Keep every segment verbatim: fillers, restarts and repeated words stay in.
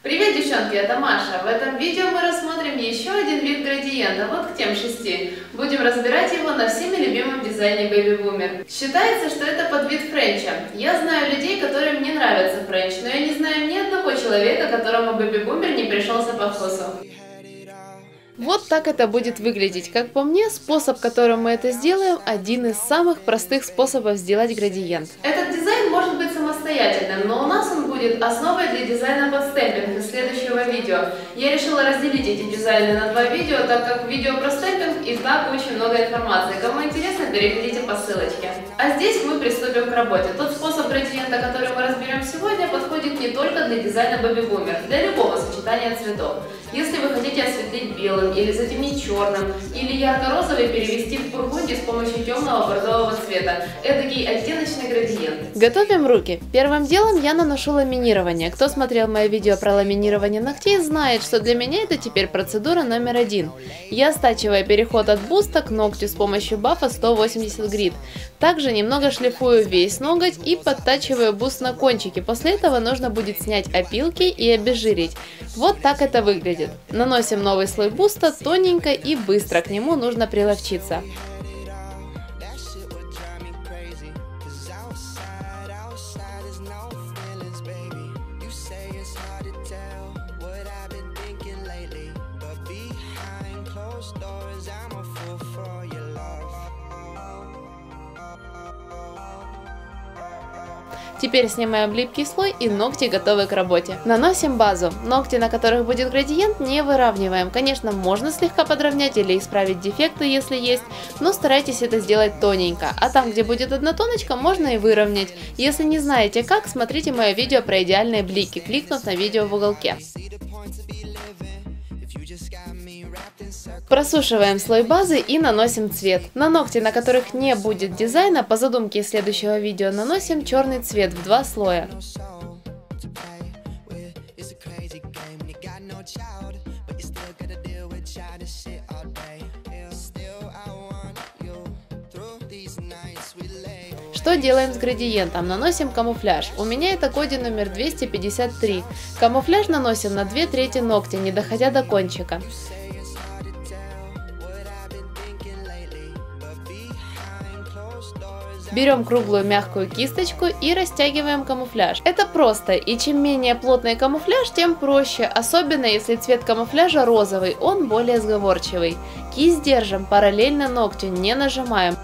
Привет, девчонки, это Маша. В этом видео мы рассмотрим еще один вид градиента, вот к тем шести. Будем разбирать его на всеми любимом дизайне Baby Boomer. Считается, что это подвид френча. Я знаю людей, которым не нравится френч, но я не знаю ни одного человека, которому Baby Boomer не пришелся по вкусу. Вот так это будет выглядеть. Как по мне, способ, которым мы это сделаем, один из самых простых способов сделать градиент. Этот дизайн может быть самостоятельным, но у нас он будет основой для дизайна под стемпинг из следующего видео. Я решила разделить эти дизайны на два видео, так как видео про стемпинг и так очень много информации. Кому интересно, переходите по ссылочке. А здесь мы приступим к работе. Тот способ градиента, который мы разберем сегодня, подходит не только для дизайна Baby Boomer, для любого сочетания цветов. Если вы хотите осветлить белым или затемнить черным, или ярко-розовый перевести в бургунди с помощью темного бордового цвета. Эдакий оттеночный градиент. Готовим руки. Первым делом я наношу ламинирование. Кто смотрел мое видео про ламинирование ногтей, знает, что для меня это теперь процедура номер один. Я стачиваю переход от буста к ногтю с помощью бафа сто восемьдесят грид. Также немного шлифую весь ноготь и подтачиваю буст на кончике. После этого нужно будет снять опилки и обезжирить. Вот так это выглядит. Наносим новый слой буста тоненько и быстро, к нему нужно приловчиться. Теперь снимаем липкий слой, и ногти готовы к работе. Наносим базу. Ногти, на которых будет градиент, не выравниваем. Конечно, можно слегка подровнять или исправить дефекты, если есть, но старайтесь это сделать тоненько. А там, где будет однотоночка, можно и выровнять. Если не знаете как, смотрите мое видео про идеальные блики, кликнув на видео в уголке. Просушиваем слой базы и наносим цвет. На ногти, на которых не будет дизайна, по задумке из следующего видео наносим черный цвет в два слоя. Что делаем с градиентом? Наносим камуфляж. У меня это коди номер двести пятьдесят три. Камуфляж наносим на две трети ногтя, не доходя до кончика. Берем круглую мягкую кисточку и растягиваем камуфляж. Это просто, и чем менее плотный камуфляж, тем проще, особенно если цвет камуфляжа розовый, он более сговорчивый. Кисть держим параллельно ногтю, не нажимаем.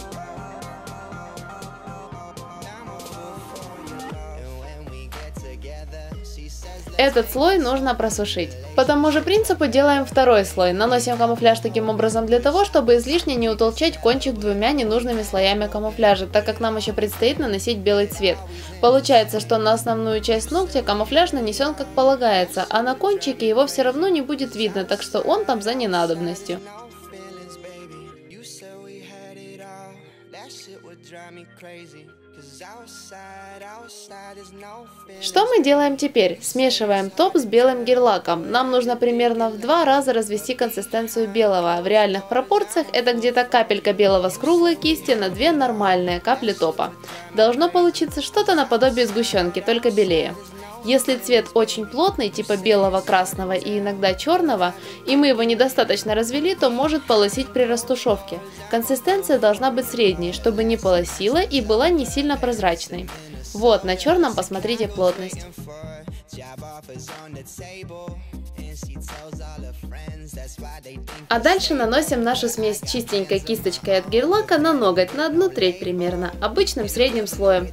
Этот слой нужно просушить. По тому же принципу делаем второй слой. Наносим камуфляж таким образом для того, чтобы излишне не утолчать кончик двумя ненужными слоями камуфляжа, так как нам еще предстоит наносить белый цвет. Получается, что на основную часть ногтя камуфляж нанесен как полагается, а на кончике его все равно не будет видно, так что он там за ненадобностью. Что мы делаем теперь? Смешиваем топ с белым гель-лаком. Нам нужно примерно в два раза развести консистенцию белого. В реальных пропорциях это где-то капелька белого с круглой кисти на две нормальные капли топа. Должно получиться что-то наподобие сгущенки, только белее. Если цвет очень плотный, типа белого, красного и иногда черного, и мы его недостаточно развели, то может полосить при растушевке. Консистенция должна быть средней, чтобы не полосила и была не сильно прозрачной. Вот, на черном посмотрите плотность. А дальше наносим нашу смесь чистенькой кисточкой от гель-лака на ноготь на одну треть примерно, обычным средним слоем.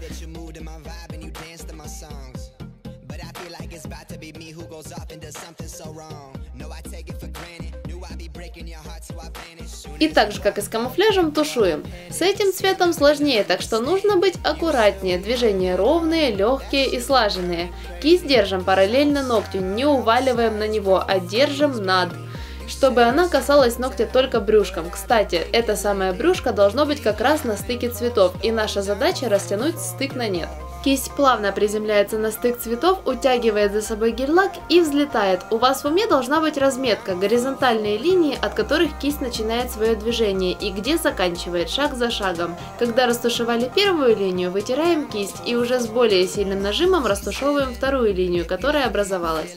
И так же, как и с камуфляжем, тушуем. С этим цветом сложнее, так что нужно быть аккуратнее. Движения ровные, легкие и слаженные. Кисть держим параллельно ногтю, не уваливаем на него, а держим над, чтобы она касалась ногтя только брюшком. Кстати, это самое брюшко должно быть как раз на стыке цветов, и наша задача растянуть стык на нет. Кисть плавно приземляется на стык цветов, утягивает за собой гель-лак и взлетает. У вас в уме должна быть разметка, горизонтальные линии, от которых кисть начинает свое движение и где заканчивает, шаг за шагом. Когда растушевали первую линию, вытираем кисть и уже с более сильным нажимом растушевываем вторую линию, которая образовалась.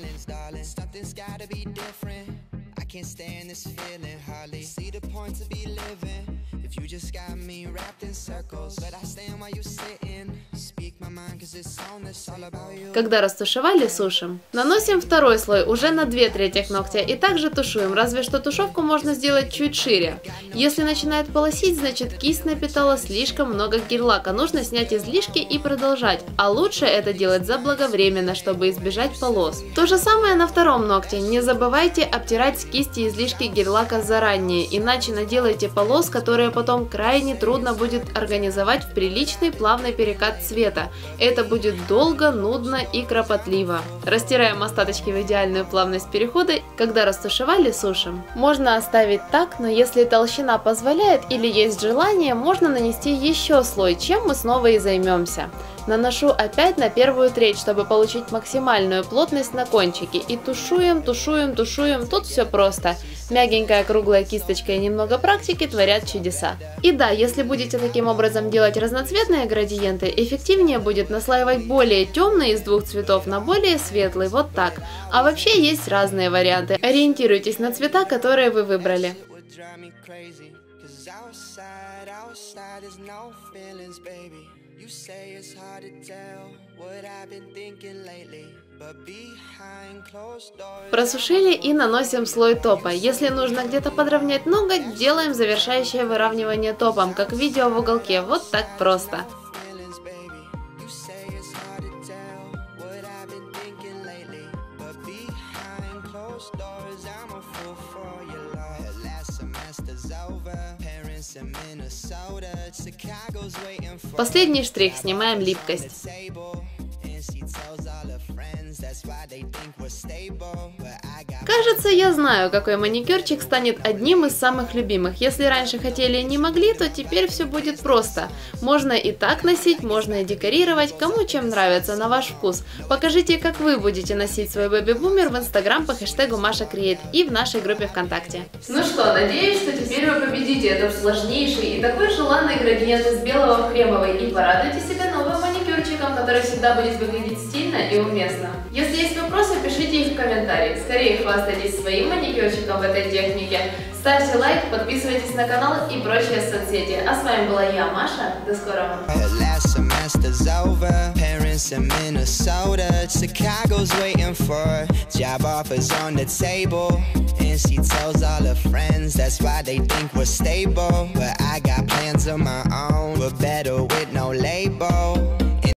Когда растушевали, сушим. Наносим второй слой уже на две трети ногтя и также тушуем, разве что тушевку можно сделать чуть шире. Если начинает полосить, значит кисть напитала слишком много гель-лака, нужно снять излишки и продолжать, а лучше это делать заблаговременно, чтобы избежать полос. То же самое на втором ногте, не забывайте обтирать с кисти излишки гель-лака заранее, иначе наделаете полос, которые потом крайне трудно будет организовать в приличный плавный перекат цвета. Это будет долго, нудно и кропотливо. Растираем остаточки в идеальную плавность перехода. Когда растушевали, сушим. Можно оставить так, но если толщина позволяет или есть желание, можно нанести еще слой, чем мы снова и займемся. Наношу опять на первую треть, чтобы получить максимальную плотность на кончике. И тушуем, тушуем, тушуем. Тут все просто. Мягенькая круглая кисточка и немного практики творят чудеса. И да, если будете таким образом делать разноцветные градиенты, эффективнее будет наслаивать более темный из двух цветов на более светлый, вот так. А вообще есть разные варианты. Ориентируйтесь на цвета, которые вы выбрали. You say it's hard to tell what I've been thinking lately, but behind closed doors. Просушили и наносим слой топа. Если нужно где-то подровнять ноготь, делаем завершающее выравнивание топом, как видео в уголке. Вот так просто. Последний штрих, снимаем липкость. Кажется, я знаю, какой маникюрчик станет одним из самых любимых. Если раньше хотели и не могли, то теперь все будет просто. Можно и так носить, можно и декорировать, кому чем нравится, на ваш вкус. Покажите, как вы будете носить свой бэби-бумер в инстаграм по хэштегу Маша Креэйт и в нашей группе ВКонтакте. Ну что, надеюсь, что теперь вы победите этот сложнейший и такой желанный градиент из белого в кремовый и порадуйте себя новым маникюрчиком, который всегда будет выглядеть стильно и уместно. Если есть вопросы, пишите их в комментарии. Скорее хвастайтесь своим маникюрчиком в этой технике. Ставьте лайк, подписывайтесь на канал и прочие соцсети. А с вами была я, Маша. До скорого.